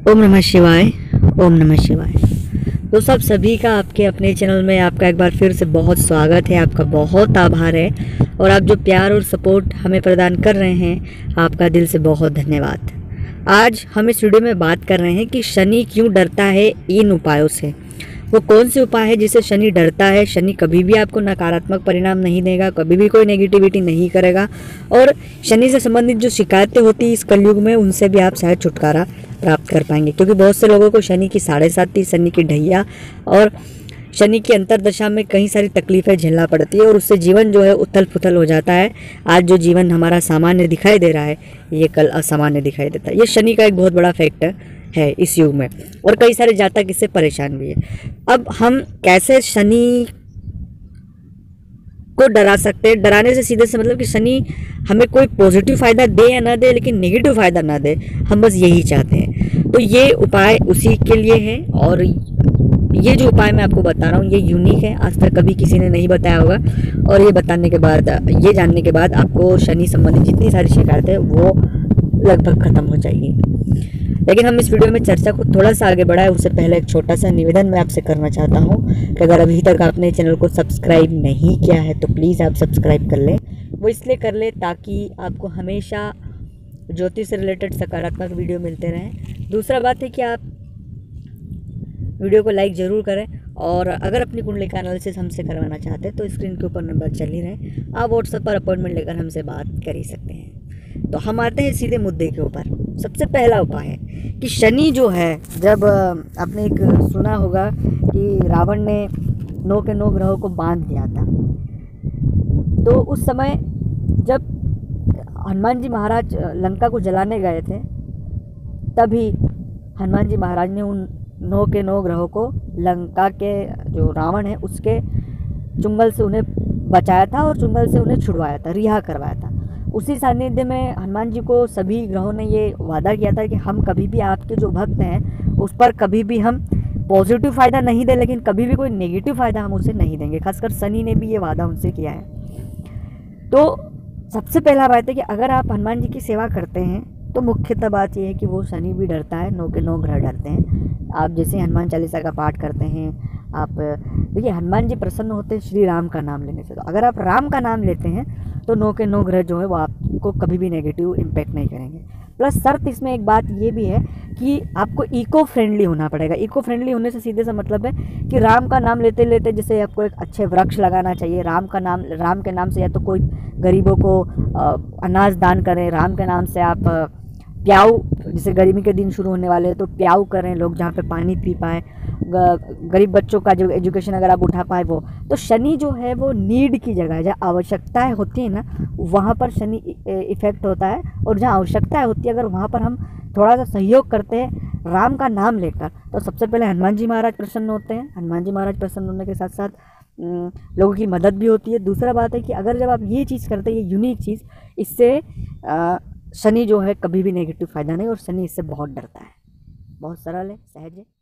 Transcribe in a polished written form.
ओम नमः शिवाय। ओम नमः शिवाय। दोस्तों, आप सभी का आपके अपने चैनल में आपका एक बार फिर से बहुत स्वागत है। आपका बहुत आभार है और आप जो प्यार और सपोर्ट हमें प्रदान कर रहे हैं, आपका दिल से बहुत धन्यवाद। आज हम इस वीडियो में बात कर रहे हैं कि शनि क्यों डरता है इन उपायों से। वो कौन से उपाय है जिससे शनि डरता है। शनि कभी भी आपको नकारात्मक परिणाम नहीं देगा, कभी भी कोई नेगेटिविटी नहीं करेगा और शनि से संबंधित जो शिकायतें होती है इस कलयुग में, उनसे भी आप शायद छुटकारा प्राप्त कर पाएंगे। क्योंकि बहुत से लोगों को शनि की 7.5, शनि की ढैया और शनि की अंतरदशा में कई सारी तकलीफें झेलना पड़ती है और उससे जीवन जो है उथल पुथल हो जाता है। आज जो जीवन हमारा सामान्य दिखाई दे रहा है, ये कल असामान्य दिखाई देता है। ये शनि का एक बहुत बड़ा फैक्टर है इस युग में और कई सारे जातक इससे परेशान भी है। अब हम कैसे शनि को डरा सकते हैं। डराने से सीधे से मतलब कि शनि हमें कोई पॉजिटिव फ़ायदा दे या ना दे, लेकिन नेगेटिव फ़ायदा ना दे, हम बस यही चाहते हैं। तो ये उपाय उसी के लिए है और ये जो उपाय मैं आपको बता रहा हूँ ये यूनिक है, आज तक कभी किसी ने नहीं बताया होगा। और ये बताने के बाद, ये जानने के बाद आपको शनि संबंधी जितनी सारी शिकायतें हैं वो लगभग ख़त्म हो जाएगी। लेकिन हम इस वीडियो में चर्चा को थोड़ा सा आगे बढ़ाएं उससे पहले एक छोटा सा निवेदन मैं आपसे करना चाहता हूं कि अगर अभी तक आपने चैनल को सब्सक्राइब नहीं किया है तो प्लीज़ आप सब्सक्राइब कर लें। वो इसलिए कर लें ताकि आपको हमेशा ज्योतिष से रिलेटेड सकारात्मक वीडियो मिलते रहें। दूसरा बात है कि आप वीडियो को लाइक ज़रूर करें और अगर अपनी कुंडली का एनालिसिस हमसे करवाना चाहते हैं तो स्क्रीन के ऊपर नंबर चल ही रहे, आप व्हाट्सएप पर अपॉइंटमेंट लेकर हमसे बात कर ही सकते हैं। तो हम आते हैं सीधे मुद्दे के ऊपर। सबसे पहला उपाय है कि शनि जो है, जब आपने एक सुना होगा कि रावण ने 9 के 9 ग्रहों को बांध दिया था, तो उस समय जब हनुमान जी महाराज लंका को जलाने गए थे, तभी हनुमान जी महाराज ने उन 9 के 9 ग्रहों को लंका के जो रावण है उसके चुंगल से उन्हें बचाया था और चुंगल से उन्हें छुड़वाया था, रिहा करवाया था। उसी सानिध्य में हनुमान जी को सभी ग्रहों ने ये वादा किया था कि हम कभी भी आपके जो भक्त हैं उस पर कभी भी हम पॉजिटिव फ़ायदा नहीं दें, लेकिन कभी भी कोई नेगेटिव फ़ायदा हम उसे नहीं देंगे। खासकर शनि ने भी ये वादा उनसे किया है। तो सबसे पहला बात है कि अगर आप हनुमान जी की सेवा करते हैं तो मुख्यतः बात यह है कि वो शनि भी डरता है, 9 के 9 ग्रह डरते हैं। आप जैसे हनुमान चालीसा का पाठ करते हैं, आप देखिए हनुमान जी प्रसन्न होते हैं श्री राम का नाम लेने से। तो अगर आप राम का नाम लेते हैं तो 9 के 9 ग्रह जो है वो आपको कभी भी नेगेटिव इम्पैक्ट नहीं करेंगे। प्लस शर्त इसमें एक बात ये भी है कि आपको इको फ्रेंडली होना पड़ेगा। इको फ्रेंडली होने से सीधे सा मतलब है कि राम का नाम लेते लेते जैसे आपको एक अच्छे वृक्ष लगाना चाहिए। राम के नाम से या तो कोई गरीबों को अनाज दान करें, राम के नाम से आप प्याऊ, जैसे गर्मी के दिन शुरू होने वाले हैं तो प्याऊ करें, लोग जहाँ पे पानी पी पाए, गरीब बच्चों का जो एजुकेशन अगर आप उठा पाए वो। तो शनि जो है वो नीड की जगह है, जहाँ आवश्यकताएं होती है ना वहाँ पर शनि इफेक्ट होता है। और जहाँ आवश्यकताएं होती है अगर वहाँ पर हम थोड़ा सा सहयोग करते हैं राम का नाम लेकर, तो सबसे पहले हनुमान जी महाराज प्रसन्न होते हैं। हनुमान जी महाराज प्रसन्न होने के साथ साथ लोगों की मदद भी होती है। दूसरा बात है कि अगर जब आप ये चीज़ करते हैं, ये यूनिक चीज़, इससे शनि जो है कभी भी नेगेटिव फ़ायदा नहीं और शनि इससे बहुत डरता है। बहुत सरल है, सहज है।